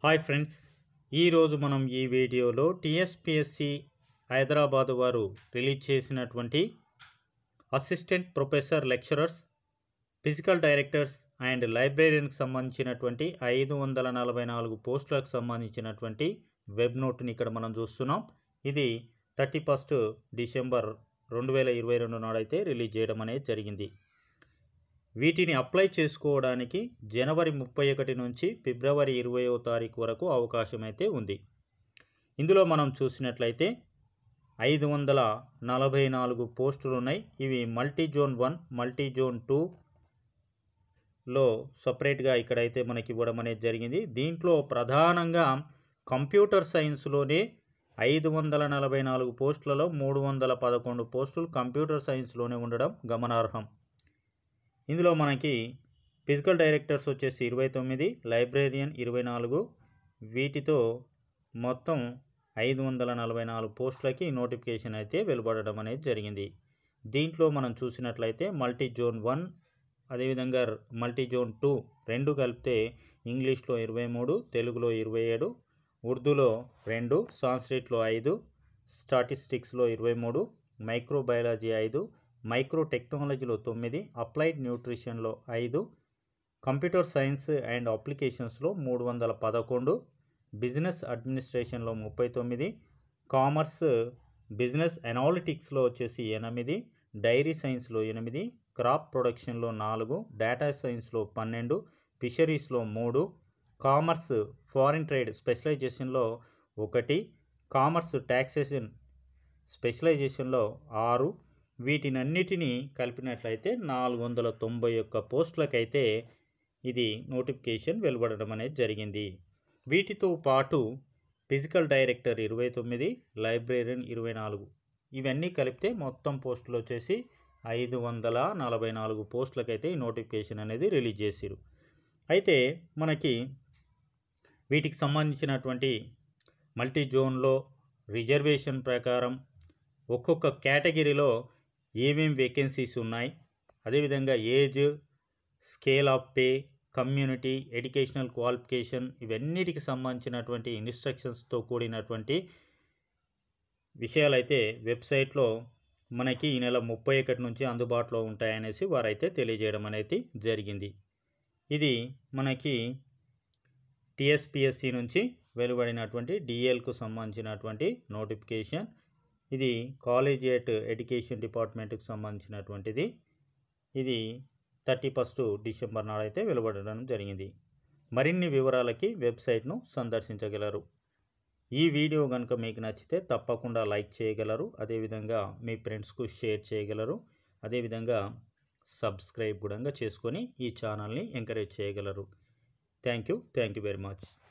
Hi friends, ఈరోజు మనం ఈ వీడియోలో టీఎస్పీఎస్సి హైదరాబాద్ వారు రిలీజ్ చేసినటువంటి assistant professor lecturers, physical directors and లైబ్రేరియన్కి సంబంధించినటువంటి 544 పోస్టులకు సంబంధించినటువంటి వెబ్ నోట్ని ఇక్కడ మనం చూస్తున్నాం. ఇది 31 డిసెంబర్ 2022 నాడైతే రిలీజ్ చేయడం అనేది జరిగింది. వీటిని అప్లై చేసుకోవడానికి జనవరి 31 నుంచి ఫిబ్రవరి 20వ తారీఖు వరకు అవకాశం అయితే ఉంది. ఇందులో మనం చూసినట్లయితే 544 పోస్టులు ఉన్నాయి. ఇవి మల్టీ జోన్ 1, మల్టీ జోన్ 2లో సపరేట్గా ఇక్కడైతే మనకి ఇవ్వడం అనేది జరిగింది. దీంట్లో ప్రధానంగా కంప్యూటర్ సైన్స్లోనే 544 పోస్టులలో 311 పోస్టులు కంప్యూటర్ సైన్స్లోనే ఉండడం గమనార్హం. ఇందులో మనకి ఫిజికల్ డైరెక్టర్స్ వచ్చేసి 29, లైబ్రేరియన్ 24, వీటితో మొత్తం 544 పోస్టులకి నోటిఫికేషన్ అయితే వెలువడడం అనేది జరిగింది. దీంట్లో మనం చూసినట్లయితే మల్టీ జోన్ 1 అదేవిధంగా మల్టీ జోన్ 2 రెండు కలిపితే ఇంగ్లీష్లో 23, తెలుగులో 27, ఉర్దూలో 2, సాంస్క్రిట్లో 5, స్టాటిస్టిక్స్లో 23, మైక్రోబయాలజీ 5, మైక్రో టెక్నాలజీలో 9, అప్లైడ్ న్యూట్రిషన్లో 5, కంప్యూటర్ సైన్స్ అండ్ అప్లికేషన్స్లో 311, బిజినెస్ అడ్మినిస్ట్రేషన్లో 39, కామర్స్ బిజినెస్ అనాలిటిక్స్లో వచ్చేసి 8, డైరీ సైన్స్లో 8, క్రాప్ ప్రొడక్షన్లో 4, డేటా సైన్స్లో 12, ఫిషరీస్లో 3, కామర్స్ ఫారిన్ ట్రేడ్ స్పెషలైజేషన్లో 1, కామర్స్ ట్యాక్సేషన్ స్పెషలైజేషన్లో 6, వీటినన్నిటినీ కలిపినట్లయితే 491 పోస్టులకైతే ఇది నోటిఫికేషన్ వెలువడడం అనేది జరిగింది. వీటితో పాటు ఫిజికల్ డైరెక్టర్ 29, లైబ్రేరియన్ 24, ఇవన్నీ కలిపితే మొత్తం పోస్టులు వచ్చేసి 544 పోస్టులకైతే ఈ నోటిఫికేషన్ అనేది రిలీజ్ చేశారు. అయితే మనకి వీటికి సంబంధించినటువంటి మల్టీ జోన్లో రిజర్వేషన్ ప్రకారం ఒక్కొక్క కేటగిరీలో ఏమేమి వేకెన్సీస్ ఉన్నాయి, అదేవిధంగా age, scale of pay, community, educational qualification, ఇవన్నిటికి సంబంధించినటువంటి ఇన్స్ట్రక్షన్స్తో కూడినటువంటి విషయాలైతే వెబ్సైట్లో మనకి ఈ నెల 31 నుంచి అందుబాటులో ఉంటాయనేసి వారైతే తెలియజేయడం అనేది జరిగింది. ఇది మనకి టీఎస్పీఎస్సి నుంచి వెలువడినటువంటి డిఎల్కు సంబంధించినటువంటి నోటిఫికేషన్. ఇది కాలేజియేట్ ఎడ్యుకేషన్ డిపార్ట్మెంట్కి సంబంధించినటువంటిది. ఇది 31 డిసెంబర్ నాడైతే వెలువడడం జరిగింది. మరిన్ని వివరాలకి వెబ్సైట్ను సందర్శించగలరు. ఈ వీడియో కనుక మీకు నచ్చితే తప్పకుండా లైక్ చేయగలరు, అదేవిధంగా మీ ఫ్రెండ్స్కు షేర్ చేయగలరు, అదేవిధంగా సబ్స్క్రైబ్ కూడా చేసుకొని ఈ ఛానల్ని ఎంకరేజ్ చేయగలరు. Thank you very much.